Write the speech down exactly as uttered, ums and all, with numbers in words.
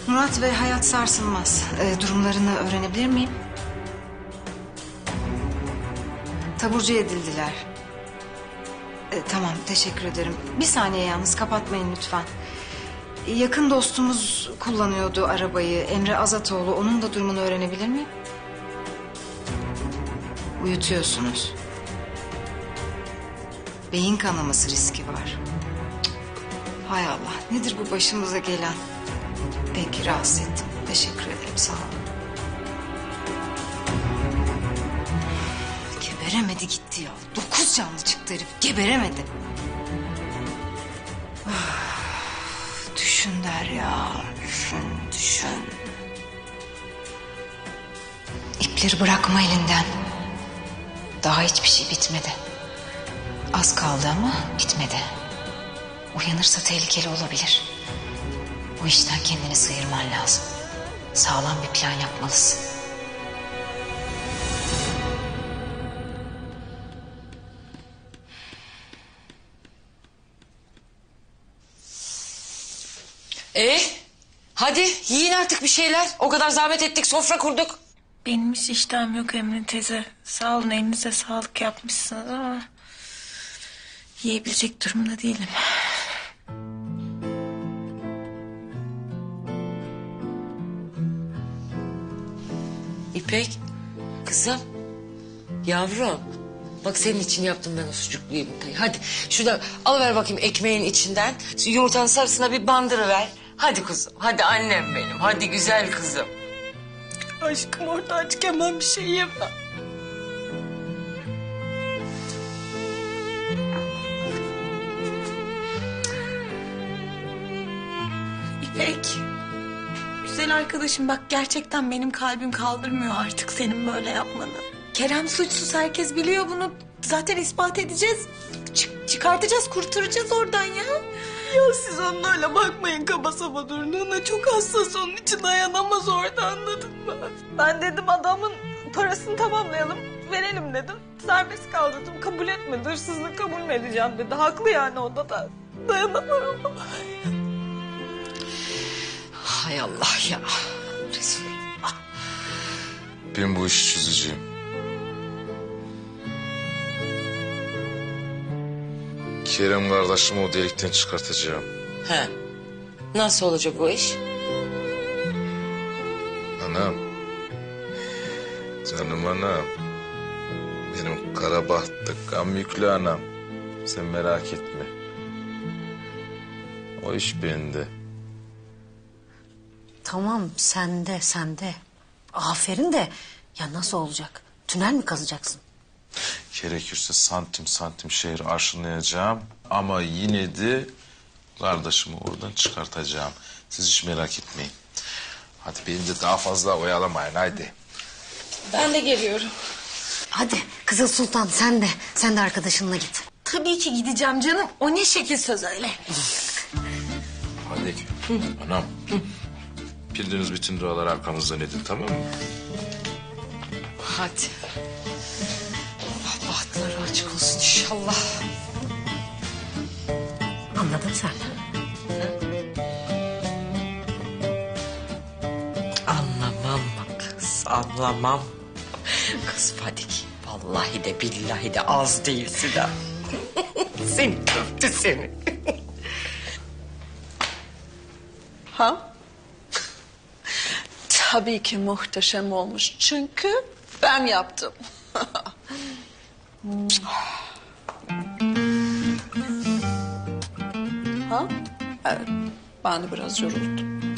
Murat ve Hayat sarsılmaz. Ee, durumlarını öğrenebilir miyim? Taburcu edildiler. Ee, tamam, teşekkür ederim. Bir saniye yalnız, kapatmayın lütfen. Yakın dostumuz kullanıyordu arabayı. Emre Azatoğlu. Onun da durumunu öğrenebilir miyim? Uyutuyorsunuz. Beyin kanaması riski var. Cık. Hay Allah, nedir bu başımıza gelen? Peki, rahatsız ettim. Teşekkür ederim, sağ olun. Geberemedi gitti ya. Dokuz canlı çıktı herif. Geberemedi. Ah, düşün Derya. Düşün, düşün. İpleri bırakma elinden. Daha hiçbir şey bitmedi. Az kaldı ama bitmedi. Uyanırsa tehlikeli olabilir. Bu işten kendini sıyırman lazım. Sağlam bir plan yapmalısın. Ee, hadi yiyin artık bir şeyler. O kadar zahmet ettik, sofra kurduk. Benim hiç iştahım yok Emine teyze. Sağ olun, elinize sağlık yapmışsınız ama... yiyebilecek durumda değilim. İpek, kızım, yavrum. Bak senin için yaptım ben o sucuklu yumurtayı. Hadi şurada alıver bakayım ekmeğin içinden. Şu yumurtanın sarısına bir bandırıver. Hadi kızım, hadi annem benim. Hadi güzel kızım. Aşkım orada açken ben bir şey yemem. İpek. Güzel arkadaşım bak, gerçekten benim kalbim kaldırmıyor artık senin böyle yapmanı. Kerem suçsuz, herkes biliyor bunu. Zaten ispat edeceğiz. Çık çıkartacağız, kurtaracağız oradan ya. Ya siz onun öyle bakmayın, kaba saba durduğuna. Çok hassas, onun için dayanamaz orada, anladın mı? Ben dedim adamın parasını tamamlayalım, verelim dedim. Serbest kal dedim, kabul etmedi. Hırsızlık kabul mü edeceğim dedi. Haklı yani, o da da. Dayanamıyorum. Hay Allah ya. Resulullah. Ben bu işi çözeceğim. Kerem kardeşimi o delikten çıkartacağım. He. Nasıl olacak bu iş? Anam. Canım anam. Benim kara bahtlı, gam yüklü anam. Sen merak etme. O iş bende. Tamam, sende sende. Aferin de ya nasıl olacak? Tünel mi kazacaksın? Gerekirse santim santim şehri arşınlayacağım. Ama yine de kardeşimi oradan çıkartacağım. Siz hiç merak etmeyin. Hadi beni de daha fazla oyalamayın, haydi. Ben de geliyorum. Hadi Kızıl Sultan sen de. Sen de arkadaşınla git. Tabii ki gideceğim canım. O ne şekil söz öyle. Hadi. Anam. Bildiğiniz bütün duaları arkamızdan edin, tamam mı? Hadi. Allah bahtları açık olsun inşallah. Anladın sen. Anlamam mı kız, anlamam. Kız Fadik, vallahi de billahi de az değilsin ha. Seni köftü seni. Ha? Tabii ki muhteşem olmuş. Çünkü ben yaptım. Ha? Evet. Ben de biraz yoruldum.